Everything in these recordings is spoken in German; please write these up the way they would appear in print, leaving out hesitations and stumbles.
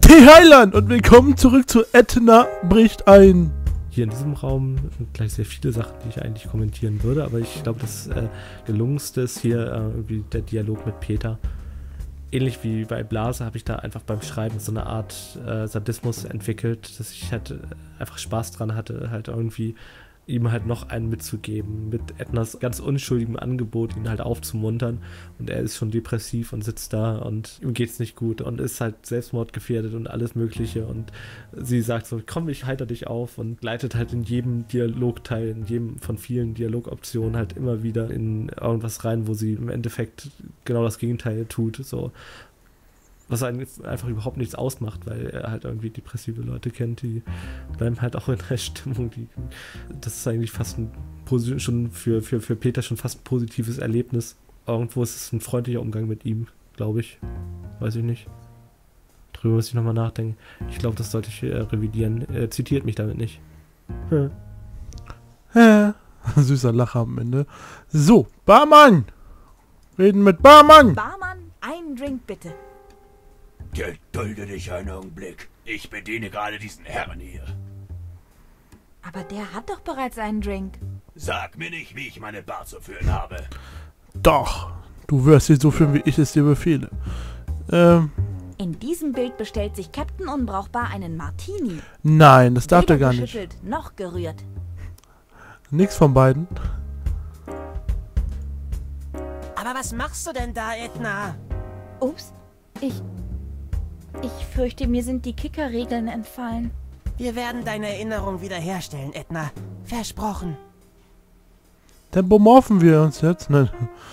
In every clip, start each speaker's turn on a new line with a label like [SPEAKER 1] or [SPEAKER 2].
[SPEAKER 1] Hey Heiland und willkommen zurück zu Etna bricht ein.
[SPEAKER 2] Hier in diesem Raum sind gleich sehr viele Sachen, die ich eigentlich kommentieren würde, aber ich glaube, das gelungenste ist hier irgendwie der Dialog mit Peter. Ähnlich wie bei Blase habe ich da einfach beim Schreiben so eine Art Sadismus entwickelt, dass ich halt einfach Spaß dran hatte, halt irgendwie ihm halt noch einen mitzugeben, mit Ednas ganz unschuldigem Angebot, ihn halt aufzumuntern, und er ist schon depressiv und sitzt da und ihm geht's nicht gut und ist halt selbstmordgefährdet und alles mögliche, und sie sagt so, komm, ich heiter dich auf, und leitet halt in jedem Dialogteil, in jedem von vielen Dialogoptionen halt immer wieder in irgendwas rein, wo sie im Endeffekt genau das Gegenteil tut, so. Was einen jetzt einfach überhaupt nichts ausmacht, weil er halt irgendwie depressive Leute kennt, die bleiben halt auch in der Stimmung. Das ist eigentlich fast schon für Peter schon fast ein positives Erlebnis. Irgendwo ist es ein freundlicher Umgang mit ihm, glaube ich. Weiß ich nicht. Darüber muss ich nochmal nachdenken. Ich glaube, das sollte ich revidieren. Er zitiert mich damit nicht.
[SPEAKER 1] Süßer Lacher am Ende. So, Barmann! Reden mit Barmann!
[SPEAKER 3] Barmann, einen Drink bitte.
[SPEAKER 4] Gedulde dich einen Augenblick. Ich bediene gerade diesen Herrn hier.
[SPEAKER 3] Aber der hat doch bereits einen Drink.
[SPEAKER 4] Sag mir nicht, wie ich meine Bar zu führen habe.
[SPEAKER 1] Doch, du wirst sie so führen, wie ich es dir befehle.
[SPEAKER 3] In diesem Bild bestellt sich Captain Unbrauchbar einen Martini.
[SPEAKER 1] Nein, das darf der
[SPEAKER 3] Weder
[SPEAKER 1] gar nicht.
[SPEAKER 3] geschüttelt noch gerührt.
[SPEAKER 1] Nix von beiden.
[SPEAKER 5] Aber was machst du denn da, Edna?
[SPEAKER 3] Ups, ich fürchte, mir sind die Kickerregeln entfallen.
[SPEAKER 5] Wir werden deine Erinnerung wiederherstellen, Edna. Versprochen.
[SPEAKER 1] Tempomorphen wir uns jetzt? Nein.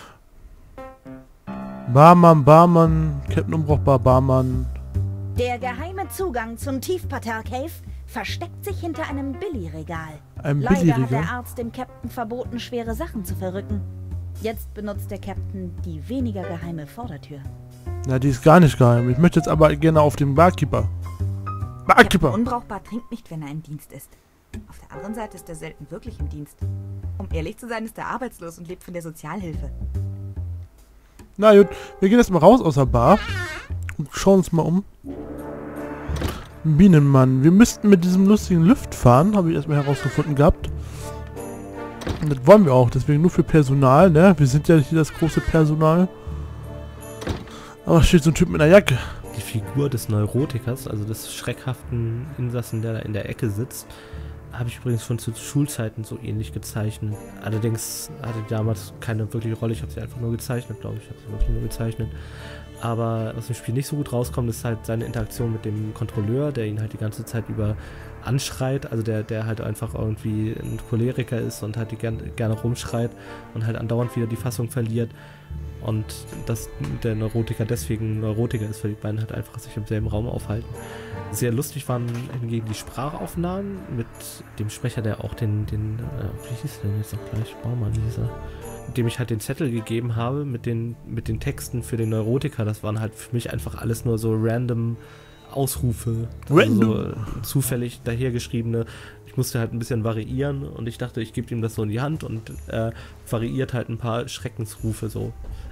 [SPEAKER 1] Barmann, Captain Unbrauchbar, Barmann.
[SPEAKER 3] Der geheime Zugang zum Tiefparterre-Cave versteckt sich hinter einem Billy-Regal.
[SPEAKER 1] Ein
[SPEAKER 3] Leider hat
[SPEAKER 1] Billy-Regal?
[SPEAKER 3] der Arzt dem Captain verboten, schwere Sachen zu verrücken. Jetzt benutzt der Captain die weniger geheime Vordertür.
[SPEAKER 1] Na, die ist gar nicht geheim. Ich möchte jetzt aber gerne auf den Barkeeper.
[SPEAKER 3] Captain Unbrauchbar trinkt nicht, wenn er im Dienst ist. Auf der anderen Seite ist er selten wirklich im Dienst. Um ehrlich zu sein, ist er arbeitslos und lebt von der Sozialhilfe.
[SPEAKER 1] Na gut, wir gehen jetzt mal raus aus der Bar und schauen uns mal um. Bienenmann. Wir müssten mit diesem lustigen Lift fahren, habe ich erstmal herausgefunden gehabt. Und das wollen wir auch, deswegen nur für Personal, ne? Wir sind ja hier das große Personal. Aber steht so ein Typ mit einer Jacke.
[SPEAKER 2] Die Figur des Neurotikers, also des schreckhaften Insassen, der da in der Ecke sitzt, habe ich übrigens schon zu Schulzeiten so ähnlich gezeichnet. Allerdings hatte die damals keine wirkliche Rolle, ich habe sie einfach nur gezeichnet, glaube ich. Ich habe sie wirklich nur gezeichnet. Aber was im Spiel nicht so gut rauskommt, ist halt seine Interaktion mit dem Kontrolleur, der ihn halt die ganze Zeit über anschreit, also der halt einfach irgendwie ein Choleriker ist und halt gerne rumschreit und halt andauernd wieder die Fassung verliert. Und dass der Neurotiker deswegen Neurotiker ist, weil die beiden halt einfach sich im selben Raum aufhalten. Sehr lustig waren hingegen die Sprachaufnahmen mit dem Sprecher, der auch wie hieß der denn jetzt noch gleich? Baumann hieß er. Dem ich halt den Zettel gegeben habe mit den Texten für den Neurotiker. Das waren halt für mich einfach alles nur so random Ausrufe.
[SPEAKER 1] Random?
[SPEAKER 2] Also so zufällig dahergeschriebene. Ich musste halt ein bisschen variieren und ich dachte, ich gebe ihm das so in die Hand und variiert halt ein paar Schreckensrufe so.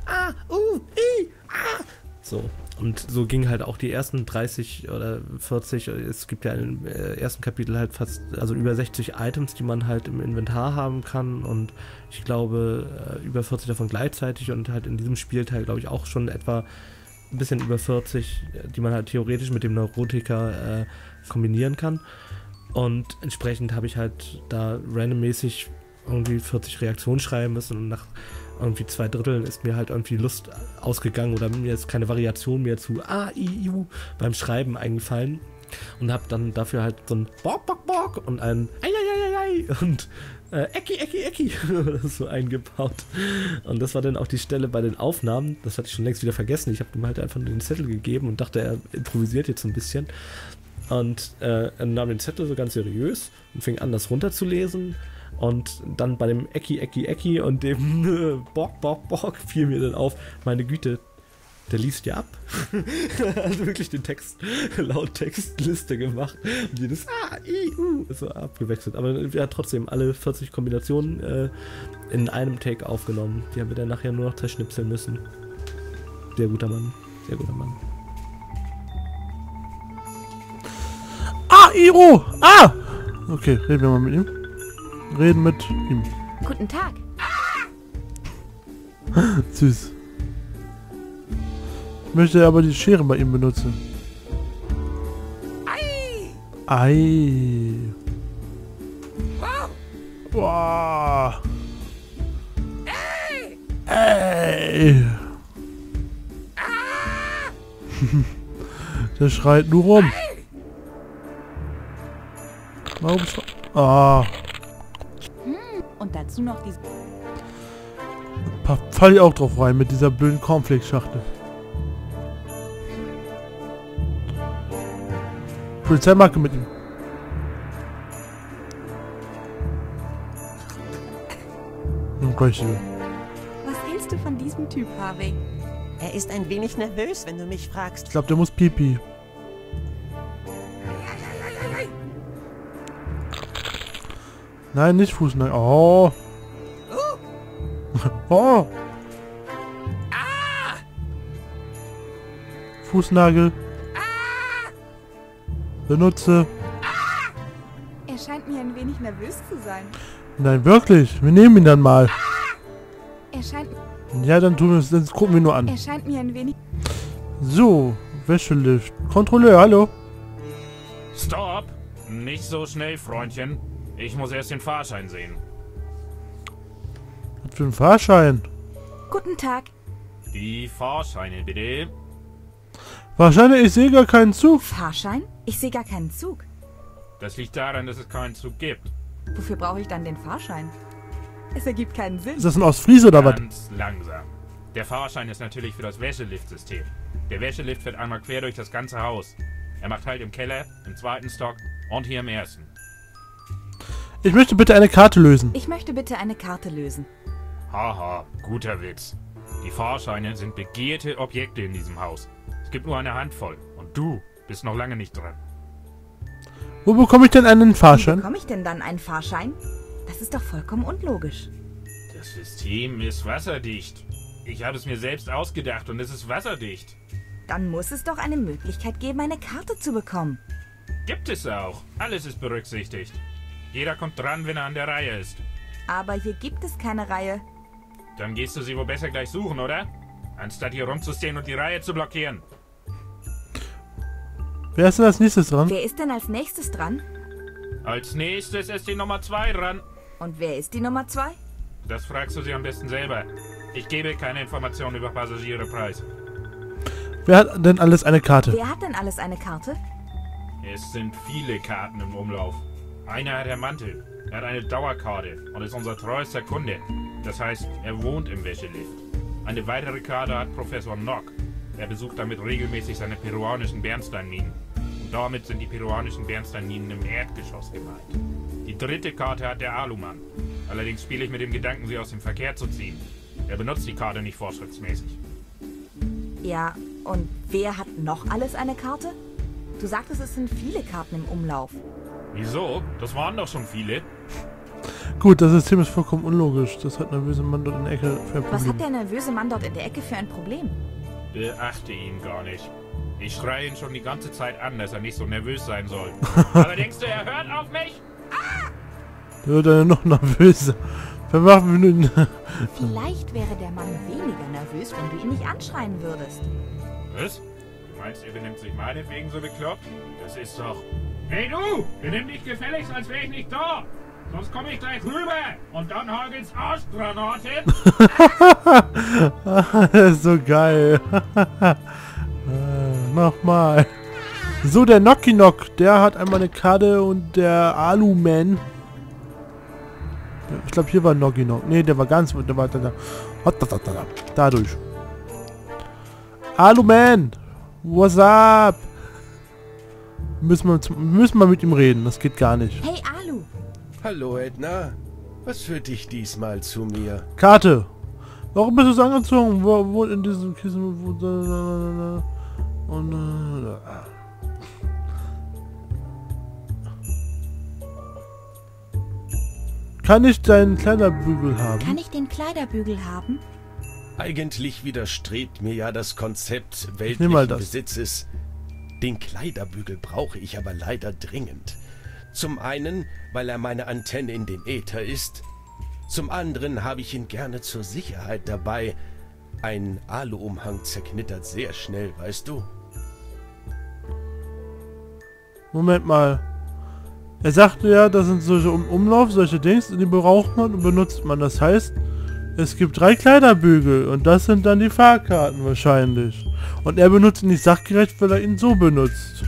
[SPEAKER 2] So. Und so ging halt auch die ersten 30 oder 40, es gibt ja im ersten Kapitel halt fast, also über 60 Items, die man halt im Inventar haben kann, und ich glaube über 40 davon gleichzeitig, und halt in diesem Spielteil glaube ich auch schon etwa ein bisschen über 40, die man halt theoretisch mit dem Neurotiker kombinieren kann. Und entsprechend habe ich halt da randommäßig irgendwie 40 Reaktionen schreiben müssen, und nach irgendwie 2/3 ist mir halt irgendwie Lust ausgegangen oder mir ist keine Variation mehr zu A-I-U beim Schreiben eingefallen, und habe dann dafür halt so ein Bock, Bock, Bock und ein Ei und Ecki so eingebaut. Und das war dann auch die Stelle bei den Aufnahmen, das hatte ich schon längst wieder vergessen. Ich habe ihm halt einfach nur den Zettel gegeben und dachte, er improvisiert jetzt ein bisschen. Und er nahm den Zettel so ganz seriös und fing an, das runterzulesen. Und dann bei dem Ecki und dem Bock fiel mir dann auf, meine Güte, der liest ja ab. Also wirklich den Text, laut Textliste gemacht. Und jedes A-I-U ist so abgewechselt. Aber er hat trotzdem alle 40 Kombinationen in einem Take aufgenommen. Die haben wir dann nachher nur noch zerschnipseln müssen. Sehr guter Mann.
[SPEAKER 1] Iro! Ah! Okay, reden wir mal mit ihm. Reden mit ihm.
[SPEAKER 3] Guten Tag.
[SPEAKER 1] Süß. Ich möchte aber die Schere bei ihm benutzen. Ei. Boah. Ey. Der schreit nur rum. Warum
[SPEAKER 3] Und dazu noch diese...
[SPEAKER 1] Fall ich auch drauf rein mit dieser blöden Cornflakes-Schachtel. Polizeimarke mit ihm.
[SPEAKER 3] Was hältst du von diesem Typ, Harvey?
[SPEAKER 5] Er ist ein wenig nervös, wenn du mich fragst.
[SPEAKER 1] Ich glaube, der muss pipi. Nein, nicht Fußnagel. Oh. Oh. Fußnagel. Benutze.
[SPEAKER 3] Er scheint mir ein wenig nervös zu sein.
[SPEAKER 1] Nein, wirklich. Wir nehmen ihn dann mal.
[SPEAKER 3] Er scheint...
[SPEAKER 1] Ja, dann tun wir es. Dann gucken wir nur an.
[SPEAKER 3] Er scheint mir ein wenig...
[SPEAKER 1] So, Wäschelift. Kontrolleur, hallo.
[SPEAKER 4] Stopp! Nicht so schnell, Freundchen. Ich muss erst den Fahrschein sehen.
[SPEAKER 1] Was für ein Fahrschein?
[SPEAKER 3] Guten Tag.
[SPEAKER 4] Die Fahrscheine, bitte.
[SPEAKER 1] Wahrscheinlich, ich sehe gar keinen Zug.
[SPEAKER 3] Fahrschein? Ich sehe gar keinen Zug.
[SPEAKER 4] Das liegt daran, dass es keinen Zug gibt.
[SPEAKER 3] Wofür brauche ich dann den Fahrschein? Es ergibt keinen Sinn.
[SPEAKER 1] Ist das ein Ostfriese oder was?
[SPEAKER 4] Ganz langsam. Der Fahrschein ist natürlich für das Wäscheliftsystem. Der Wäschelift fährt einmal quer durch das ganze Haus. Er macht halt im Keller, im zweiten Stock und hier im ersten.
[SPEAKER 1] Ich möchte bitte eine Karte lösen.
[SPEAKER 3] Ich möchte bitte eine Karte lösen.
[SPEAKER 4] Haha, guter Witz. Die Fahrscheine sind begehrte Objekte in diesem Haus. Es gibt nur eine Handvoll. Und du bist noch lange nicht dran.
[SPEAKER 1] Wo bekomme ich denn einen
[SPEAKER 3] Wie
[SPEAKER 1] Fahrschein?
[SPEAKER 3] bekomme ich denn dann einen Fahrschein? Das ist doch vollkommen unlogisch.
[SPEAKER 4] Das System ist wasserdicht. Ich habe es mir selbst ausgedacht und es ist wasserdicht.
[SPEAKER 3] Dann muss es doch eine Möglichkeit geben, eine Karte zu bekommen.
[SPEAKER 4] Gibt es auch. Alles ist berücksichtigt. Jeder kommt dran, wenn er an der Reihe ist.
[SPEAKER 3] Aber hier gibt es keine Reihe.
[SPEAKER 4] Dann gehst du sie wohl besser gleich suchen, oder? Anstatt hier rumzustehen und die Reihe zu blockieren.
[SPEAKER 1] Wer ist denn als nächstes dran?
[SPEAKER 3] Wer ist denn als nächstes dran?
[SPEAKER 4] Als nächstes ist die Nummer 2 dran.
[SPEAKER 3] Und wer ist die Nummer 2?
[SPEAKER 4] Das fragst du sie am besten selber. Ich gebe keine Informationen über Passagiere preis.
[SPEAKER 1] Wer hat denn alles eine Karte?
[SPEAKER 3] Wer hat denn alles eine Karte?
[SPEAKER 4] Es sind viele Karten im Umlauf. Einer hat Herr Mantel. Er hat eine Dauerkarte und ist unser treuester Kunde. Das heißt, er wohnt im Wäschelift. Eine weitere Karte hat Professor Nock. Er besucht damit regelmäßig seine peruanischen Bernsteinminen. Und damit sind die peruanischen Bernsteinminen im Erdgeschoss gemeint. Die dritte Karte hat der Alumann. Allerdings spiele ich mit dem Gedanken, sie aus dem Verkehr zu ziehen. Er benutzt die Karte nicht vorschriftsmäßig.
[SPEAKER 3] Ja, und wer hat noch alles eine Karte? Du sagtest, es sind viele Karten im Umlauf.
[SPEAKER 4] Wieso? Das waren doch schon viele.
[SPEAKER 1] Gut, das System ist vollkommen unlogisch. Das hat nervöse Mann dort in der Ecke für ein Problem.
[SPEAKER 3] Was hat der nervöse Mann dort in der Ecke für ein Problem?
[SPEAKER 4] Beachte ihn gar nicht. Ich schreie ihn schon die ganze Zeit an, dass er nicht so nervös sein soll. Aber denkst du, er hört auf mich?
[SPEAKER 1] Der wird dann noch nervöser. Wir machen Minuten.
[SPEAKER 3] Vielleicht wäre der Mann weniger nervös, wenn du ihn nicht anschreien würdest.
[SPEAKER 4] Was? Du meinst, er benimmt sich meinetwegen so bekloppt? Das ist doch... Hey du! Benimm dich gefälligst, als wäre ich nicht da! Sonst komme ich gleich rüber und dann hagelt's Arschgranaten!
[SPEAKER 1] Das ist so geil. Nochmal. So, der Nocky Knock, der hat einmal eine Karte und der Aluman. Ich glaube, hier war Nocky Knock. Ne, der war ganz... Der war da. Dadurch. Aluman! What's up? Müssen wir mit ihm reden. Das geht gar nicht.
[SPEAKER 3] Hey, Alu!
[SPEAKER 6] Hallo Edna, was führt dich diesmal zu mir?
[SPEAKER 1] Karte. Warum bist du so angezogen? Wo in diesem Kissen? Kann ich deinen Kleiderbügel haben?
[SPEAKER 3] Kann ich den Kleiderbügel haben?
[SPEAKER 6] Eigentlich widerstrebt mir ja das Konzept
[SPEAKER 1] nehm mal
[SPEAKER 6] weltlichen
[SPEAKER 1] das.
[SPEAKER 6] Besitzes. Den Kleiderbügel brauche ich aber leider dringend. Zum einen, weil er meine Antenne in den Äther ist. Zum anderen habe ich ihn gerne zur Sicherheit dabei. Ein Aluumhang zerknittert sehr schnell, weißt du?
[SPEAKER 1] Moment mal. Er sagte ja, das sind solche Umlauf, solche Dings, die braucht man und benutzt man. Das heißt, es gibt 3 Kleiderbügel und das sind dann die Fahrkarten wahrscheinlich. Und er benutzt ihn nicht sachgerecht, weil er ihn so benutzt.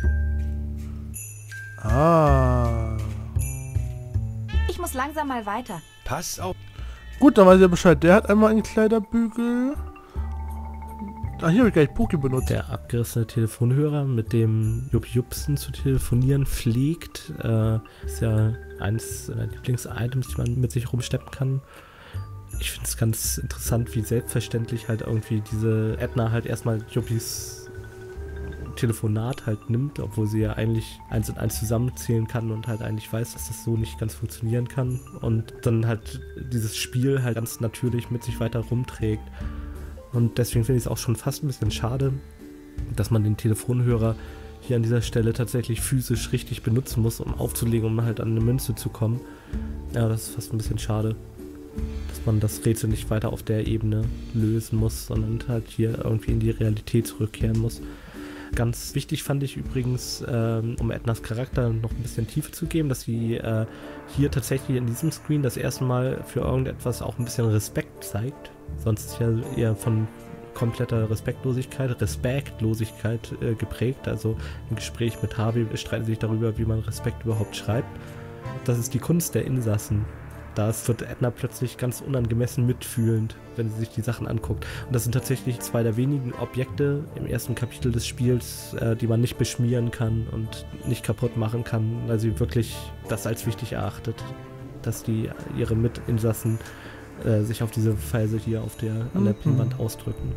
[SPEAKER 1] Ah.
[SPEAKER 3] Ich muss langsam mal weiter.
[SPEAKER 6] Pass auf.
[SPEAKER 1] Gut, dann weiß ich ja Bescheid. Der hat einmal einen Kleiderbügel. Ah, hier habe ich gleich Poki benutzt.
[SPEAKER 2] Der abgerissene Telefonhörer, mit dem Jupp Jupsen zu telefonieren pflegt, ist ja eines seiner Lieblings-Items, die man mit sich rumsteppen kann. Ich finde es ganz interessant, wie selbstverständlich halt irgendwie diese Edna halt erstmal Juppis Telefonat halt nimmt, obwohl sie ja eigentlich 1 und 1 zusammenzählen kann und halt eigentlich weiß, dass das so nicht ganz funktionieren kann und dann halt dieses Spiel halt ganz natürlich mit sich weiter rumträgt. Und deswegen finde ich es auch schon fast ein bisschen schade, dass man den Telefonhörer hier an dieser Stelle tatsächlich physisch richtig benutzen muss, um aufzulegen, um halt an eine Münze zu kommen. Ja, das ist fast ein bisschen schade, dass man das Rätsel nicht weiter auf der Ebene lösen muss, sondern halt hier irgendwie in die Realität zurückkehren muss. Ganz wichtig fand ich übrigens, um Ednas Charakter noch ein bisschen Tiefe zu geben, dass sie hier tatsächlich in diesem Screen das erste Mal für irgendetwas auch ein bisschen Respekt zeigt. Sonst ist ja eher von kompletter Respektlosigkeit geprägt. Also im Gespräch mit Harvey streiten sie sich darüber, wie man Respekt überhaupt schreibt. Das ist die Kunst der Insassen. Da wird Edna plötzlich ganz unangemessen mitfühlend, wenn sie sich die Sachen anguckt. Und das sind tatsächlich 2 der wenigen Objekte im ersten Kapitel des Spiels, die man nicht beschmieren kann und nicht kaputt machen kann, weil sie wirklich das als wichtig erachtet, dass die ihre Mitinsassen sich auf diese Weise hier an der Pinnwand ausdrücken.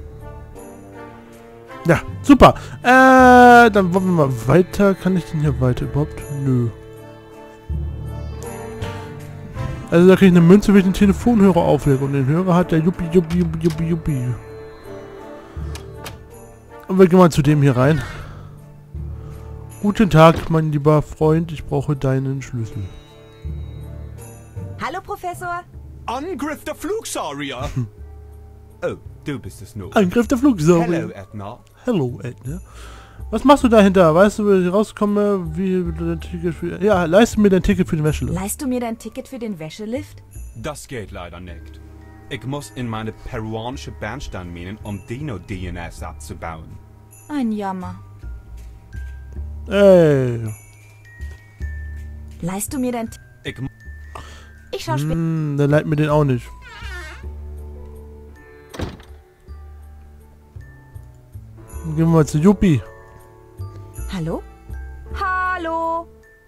[SPEAKER 1] Ja, super. Dann wollen wir mal weiter. Kann ich denn hier weiter überhaupt? Nö. Also da kriege ich eine Münze, wenn ich den Telefonhörer auflege. Und den Hörer hat der Juppie. Und wir gehen mal zu dem hier rein. Guten Tag, mein lieber Freund. Ich brauche deinen Schlüssel.
[SPEAKER 3] Hallo, Professor.
[SPEAKER 7] Angriff der Flugsaurier! Oh, du bist es nur.
[SPEAKER 1] Angriff der Flugsaurier.
[SPEAKER 7] Hello, Edna.
[SPEAKER 1] Hello, Edna. Was machst du dahinter? Weißt du, wie ich rauskomme, wie dein Ticket für... Ja, leist du mir dein Ticket für den Wäschelift.
[SPEAKER 3] Leist du mir dein Ticket für den Wäschelift?
[SPEAKER 7] Das geht leider nicht. Ich muss in meine peruanische Bernsteinminen, um Dino-DNS abzubauen.
[SPEAKER 3] Ein Jammer.
[SPEAKER 1] Ey.
[SPEAKER 3] Leist du mir dein Ticket? Ich schau später.
[SPEAKER 1] Dann leiht mir den auch nicht. Dann gehen wir mal zu Juppie.
[SPEAKER 3] Hallo? Hallo?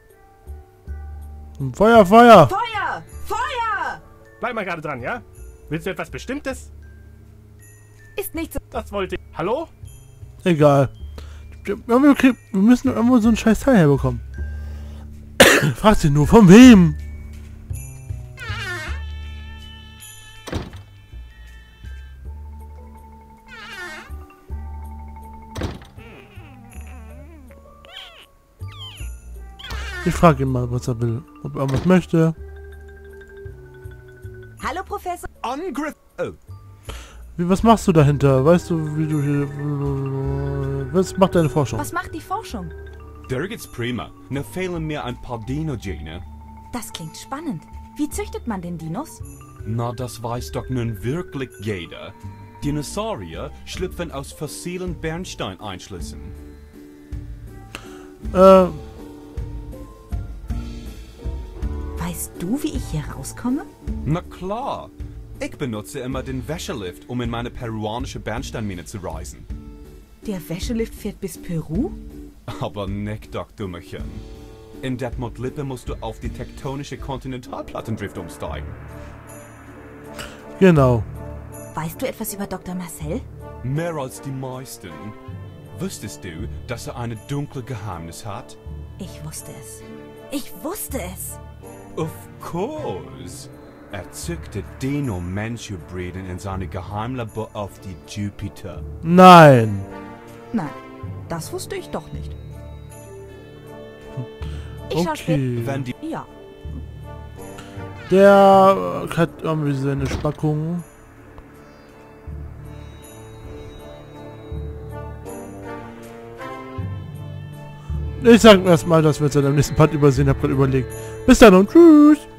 [SPEAKER 1] Feuer!
[SPEAKER 3] Feuer! Feuer!
[SPEAKER 8] Bleib mal gerade dran, ja? Willst du etwas Bestimmtes?
[SPEAKER 3] Ist nicht so.
[SPEAKER 8] Das wollte ich. Hallo?
[SPEAKER 1] Egal. Wir müssen irgendwo so einen scheiß Teil herbekommen. Frag sie nur, von wem? Ich frage ihn mal, was er will. Ob er was möchte.
[SPEAKER 3] Hallo, Professor.
[SPEAKER 7] Angriff... Oh.
[SPEAKER 1] Was machst du dahinter? Weißt du, wie du hier... Was macht deine Forschung?
[SPEAKER 3] Was macht die Forschung?
[SPEAKER 7] Der geht's prima. Nur fehlen mir ein paar Dino-Gene.
[SPEAKER 3] Das klingt spannend. Wie züchtet man den Dinos?
[SPEAKER 7] Na, das weiß doch nun wirklich jeder. Dinosaurier schlüpfen aus fossilen Bernsteineinschlüssen.
[SPEAKER 3] Weißt du, wie ich hier rauskomme?
[SPEAKER 7] Na klar. Ich benutze immer den Wäschelift, um in meine peruanische Bernsteinmine zu reisen.
[SPEAKER 3] Der Wäschelift fährt bis Peru?
[SPEAKER 7] Aber nicht doch, Dummerchen. In Detmold Lippe musst du auf die tektonische Kontinentalplattendrift umsteigen.
[SPEAKER 1] Genau.
[SPEAKER 3] Weißt du etwas über Dr. Marcel?
[SPEAKER 7] Mehr als die meisten. Wusstest du, dass er ein dunkles Geheimnis hat?
[SPEAKER 3] Ich wusste es. Ich wusste es.
[SPEAKER 7] Of course. Er zückte Dino-Mensch-Hybriden in seine Geheimlabor auf die Jupiter.
[SPEAKER 1] Nein.
[SPEAKER 3] Nein, Das wusste ich doch nicht. Ich schau
[SPEAKER 1] Okay.
[SPEAKER 7] Wenn die
[SPEAKER 3] Ja.
[SPEAKER 1] Der hat irgendwie seine Spackungen. Ich sag erstmal, dass wir uns dann im nächsten Part übersehen. Hab gerade überlegt. Bis dann und tschüss.